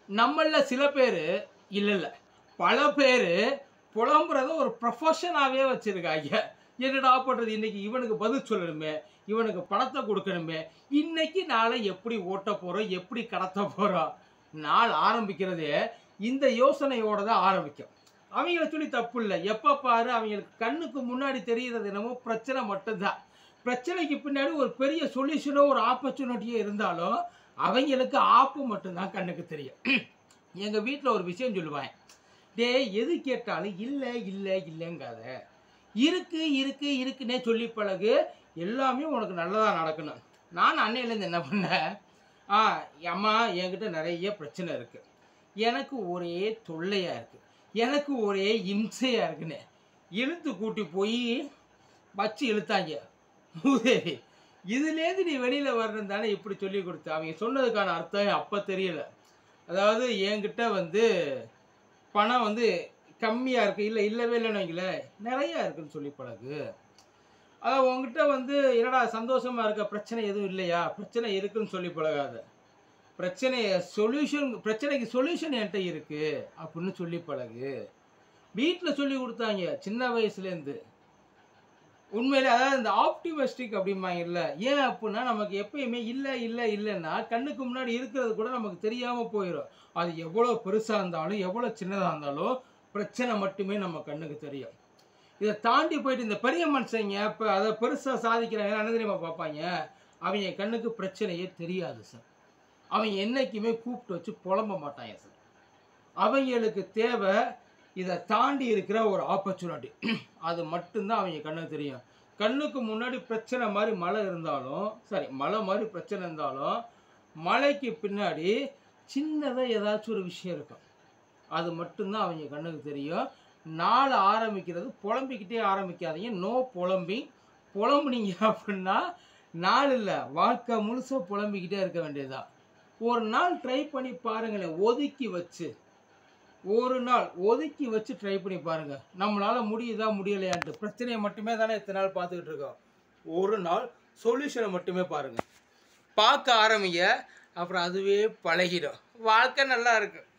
நம்மள சில பேர் இல்ல பல பேர் புலம்புறத ஒரு ப்ரொஃபஷனாவே வச்சிருக்காங்க. என்னடா பண்றது, இன்னைக்கு இவனுக்கு பதில் சொல்லணுமே, இவனுக்கு பணத்தை கொடுக்கணுமே, இன்னைக்கு நாளை எப்படி ஓட்ட போறோம், எப்படி கடத்த போறோம். நாள் ஆரம்பிக்கிறதே இந்த யோசனையோட தான் ஆரம்பிக்கும். அவங்கள சொல்லி தப்பு இல்லை. எப்ப பாரு அவங்களுக்கு கண்ணுக்கு முன்னாடி தெரிகிறது என்னமோ பிரச்சனை மட்டும்தான். பிரச்சனைக்கு பின்னாடி ஒரு பெரிய சொல்யூஷனோ ஒரு ஆப்பர்ச்சுனிட்டியோ இருந்தாலும் அவங்களுக்கு ஆப்பு மட்டும்தான் கண்ணுக்கு தெரியும். எங்க வீட்டில் ஒரு விஷயம் சொல்லுவாங்க, டே எது கேட்டாலும் இல்லை இல்லை இல்லைங்காத, இருக்கு இருக்கு இருக்குன்னே சொல்லி பழகு, எல்லாமே உனக்கு நல்லதாக நடக்கணும். நான் அன்னையிலேருந்து என்ன பண்ணேன், அம்மா என்கிட்ட நிறைய பிரச்சனை இருக்கு, எனக்கு ஒரே தொல்லையாக இருக்கு, எனக்கு ஒரே இம்சையாக இருக்குன்னு இழுத்து கூட்டி போய் வச்சு இழுத்தாங்க. மூதேவி, இதுலேருந்து நீ வெளியில் வரணும் தானே இப்படி சொல்லி கொடுத்து. அவங்க சொன்னதுக்கான அர்த்தம் அப்போ தெரியல. அதாவது என்கிட்ட பணம் கம்மியாக இருக்குது, இல்லை இல்லவே இல்லைன்னு வைங்களேன், நிறையா இருக்குன்னு சொல்லி பழகு. அதாவது உங்ககிட்ட என்னடா சந்தோஷமாக இருக்க, பிரச்சனை எதுவும் இல்லையா, பிரச்சனை இருக்குன்னு சொல்லி பழகாத. பிரச்சனைக்கு சொல்யூஷன் என்கிட்ட இருக்குது அப்படின்னு சொல்லி பழகு. வீட்டில் சொல்லி கொடுத்தாங்க சின்ன வயசுலேருந்து. உண்மையிலே அதாவது இந்த ஆப்டிமிஸ்டிக் அப்படிம்பாங்கல்ல. ஏன் அப்படின்னா நமக்கு எப்பயுமே இல்லை இல்லை இல்லைன்னா கண்ணுக்கு முன்னாடி இருக்கிறது கூட நமக்கு தெரியாமல் போயிடும். அது எவ்வளோ பெருசாக இருந்தாலும் எவ்வளோ சின்னதாக இருந்தாலும் பிரச்சனை மட்டுமே நம்ம கண்ணுக்கு தெரியும். இதை தாண்டி போயிட்டு இந்த பெரிய மனுஷங்க இப்போ அதை பெருசாக சாதிக்கிறாங்க, என்ன தெரியுமா பார்ப்பாங்க, அவங்க கண்ணுக்கு பிரச்சனையே தெரியாது சார். அவங்க என்றைக்குமே கூப்பிட்டு வச்சு புலம்ப மாட்டாங்க சார். அவங்களுக்கு தேவை இதை தாண்டி இருக்கிற ஒரு ஆப்பர்ச்சுனிட்டி. அது மட்டும்தான் அவங்க கண்ணுக்கு தெரியும். கண்ணுக்கு முன்னாடி பிரச்சனை மாதிரி மழை இருந்தாலும் சரி, மழை மாதிரி பிரச்சனை இருந்தாலும் மழைக்கு பின்னாடி சின்னதாக ஏதாச்சும் ஒரு விஷயம் இருக்கும். அது மட்டும்தான் அவங்க கண்ணுக்கு தெரியும். நாள் ஆரம்பிக்கிறது புலம்பிக்கிட்டே ஆரம்பிக்காதீங்க. நோ புலம்பிங். புலம்புனீங்க அப்படின்னா நாள் இல்லை, வாழ்க்கை முழுசாக புலம்பிக்கிட்டே இருக்க வேண்டியதுதான். ஒரு நாள் ட்ரை பண்ணி பாருங்களேன், ஒரு நாள் ஒதுக்கி வச்சு ட்ரை பண்ணி பாருங்கள். நம்மளால் முடியுதா முடியலையான்ட்டு பிரச்சனையை மட்டுமே தானே இத்தனை நாள் பார்த்துக்கிட்டு இருக்கோம். ஒரு நாள் சொல்யூஷனை மட்டுமே பாருங்கள், பார்க்க ஆரம்பிங்க, அப்புறம் அதுவே பழகிடும். வாழ்க்கை நல்லா இருக்குது.